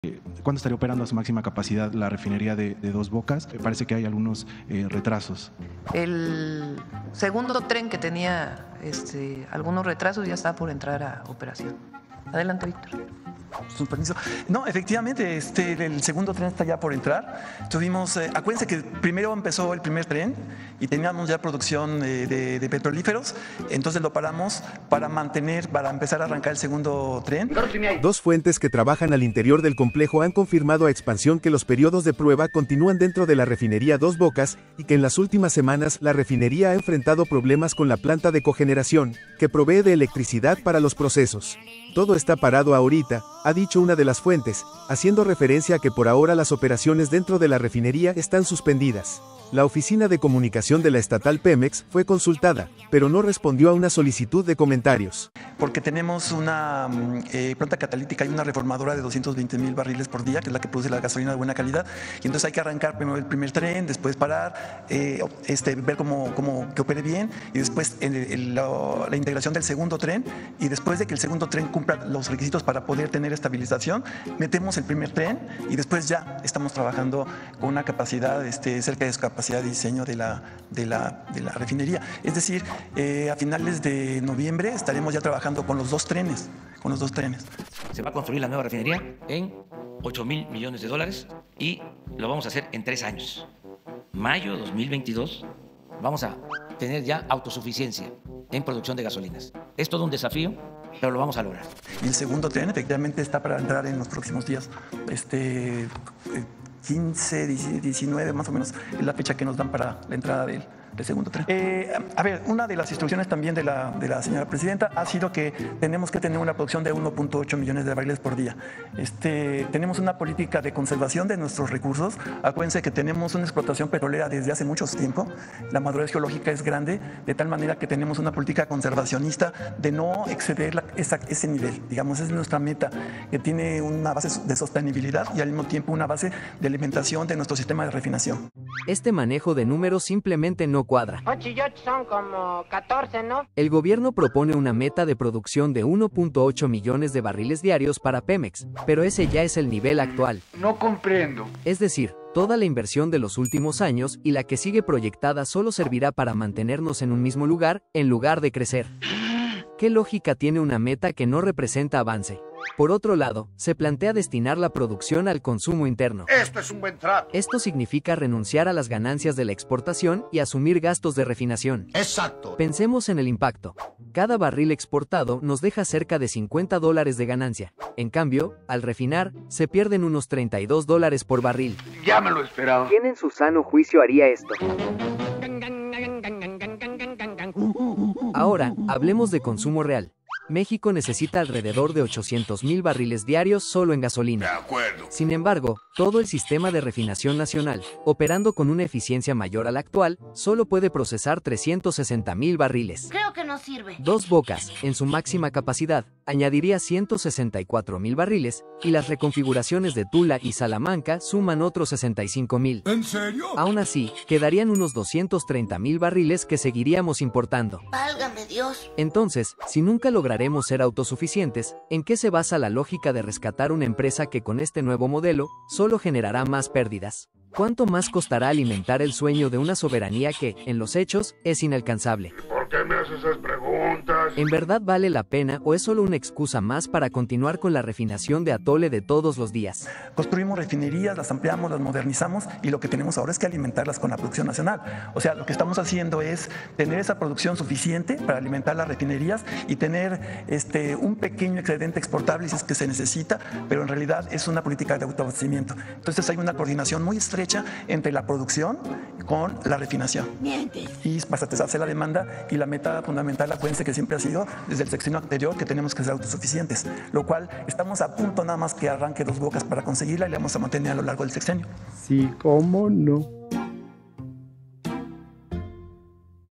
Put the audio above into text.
¿Cuándo estaría operando a su máxima capacidad la refinería de Dos Bocas? Parece que hay algunos retrasos. El segundo tren que tenía algunos retrasos ya está por entrar a operación. Adelante, Víctor. Su permiso. No, efectivamente, el segundo tren está ya por entrar. Tuvimos, acuérdense que primero empezó el primer tren y teníamos ya producción de petrolíferos, entonces lo paramos para empezar a arrancar el segundo tren. Dos fuentes que trabajan al interior del complejo han confirmado a Expansión que los periodos de prueba continúan dentro de la refinería Dos Bocas y que en las últimas semanas la refinería ha enfrentado problemas con la planta de cogeneración, que provee de electricidad para los procesos. Todo está parado ahorita, ha dicho una de las fuentes, haciendo referencia a que por ahora las operaciones dentro de la refinería están suspendidas. La oficina de comunicación de la estatal Pemex fue consultada, pero no respondió a una solicitud de comentarios. Porque tenemos una planta catalítica y una reformadora de 220,000 barriles por día, que es la que produce la gasolina de buena calidad, y entonces hay que arrancar primero el primer tren, después parar, ver que opere bien, y después la integración del segundo tren, y después de que el segundo tren cumpla los requisitos para poder tener estabilización, metemos el primer tren, y después ya estamos trabajando con una capacidad cerca de su capacidad de diseño de la refinería. Es decir, a finales de noviembre estaremos ya trabajando con los dos trenes. Se va a construir la nueva refinería en $8,000 millones y lo vamos a hacer en 3 años. Mayo 2022 vamos a tener ya autosuficiencia en producción de gasolinas. Es todo un desafío, pero lo vamos a lograr. Y el segundo tren efectivamente está para entrar en los próximos días. 15, 19 más o menos es la fecha que nos dan para la entrada del segundo tren. Una de las instrucciones también de la señora presidenta ha sido que tenemos que tener una producción de 1.8 millones de barriles por día. Tenemos una política de conservación de nuestros recursos. Acuérdense que tenemos una explotación petrolera desde hace mucho tiempo. La madurez geológica es grande, de tal manera que tenemos una política conservacionista de no exceder ese nivel. Digamos, esa es nuestra meta, que tiene una base de sostenibilidad y al mismo tiempo una base de alimentación de nuestro sistema de refinación. Este manejo de números simplemente no cuadra. 8 y 8 son como 14, ¿no? El gobierno propone una meta de producción de 1.8 millones de barriles diarios para Pemex, pero ese ya es el nivel actual. No comprendo. Es decir, toda la inversión de los últimos años y la que sigue proyectada solo servirá para mantenernos en un mismo lugar, en lugar de crecer. ¿Qué lógica tiene una meta que no representa avance? Por otro lado, se plantea destinar la producción al consumo interno. Esto es un buen trato. Esto significa renunciar a las ganancias de la exportación y asumir gastos de refinación. Exacto. Pensemos en el impacto. Cada barril exportado nos deja cerca de $50 de ganancia. En cambio, al refinar, se pierden unos $32 por barril. Ya me lo esperaba. ¿Quién en su sano juicio haría esto? Ahora, hablemos de consumo real. México necesita alrededor de 800,000 barriles diarios solo en gasolina. De acuerdo. Sin embargo, todo el sistema de refinación nacional, operando con una eficiencia mayor a la actual, solo puede procesar 360,000 barriles. Creo que no sirve. Dos Bocas, en su máxima capacidad, añadiría 164,000 barriles, y las reconfiguraciones de Tula y Salamanca suman otros 65,000. ¿En serio? Aún así, quedarían unos 230,000 barriles que seguiríamos importando. Válgame Dios. Entonces, si nunca lograremos ser autosuficientes, ¿en qué se basa la lógica de rescatar una empresa que con este nuevo modelo solo generará más pérdidas? ¿Cuánto más costará alimentar el sueño de una soberanía que, en los hechos, es inalcanzable? ¿Por qué me haces esas preguntas? ¿En verdad vale la pena o es solo una excusa más para continuar con la refinación de atole de todos los días? Construimos refinerías, las ampliamos, las modernizamos y lo que tenemos ahora es que alimentarlas con la producción nacional. O sea, lo que estamos haciendo es tener esa producción suficiente para alimentar las refinerías y tener un pequeño excedente exportable si es que se necesita, pero en realidad es una política de autoabastecimiento. Entonces hay una coordinación muy estrecha entre la producción con la refinación. Mientes. Y para satisfacer la demanda y la meta fundamental, acuérdense que siempre ha sido desde el sexenio anterior que tenemos que ser autosuficientes, lo cual estamos a punto nada más que arranque Dos Bocas para conseguirla y la vamos a mantener a lo largo del sexenio. Sí, cómo no.